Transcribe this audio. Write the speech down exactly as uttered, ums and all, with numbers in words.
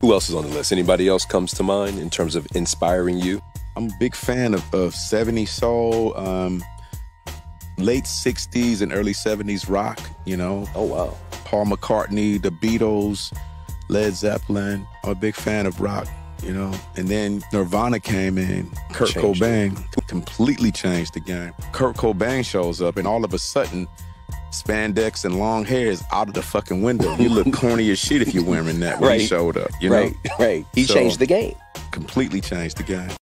Who else is on the list? Anybody else comes to mind in terms of inspiring you? I'm a big fan of, of seventies soul, um, late sixties and early seventies rock, you know. Oh, wow. Paul McCartney, the Beatles, Led Zeppelin. I'm a big fan of rock, you know. And then Nirvana came in. Kurt Changed Cobain it. completely changed the game. Kurt Cobain shows up, and all of a sudden, spandex and long hair is out of the fucking window. You look corny as shit if you're wearing that when right. he showed up, you know? Right, right. He so, changed the game. Completely changed the game.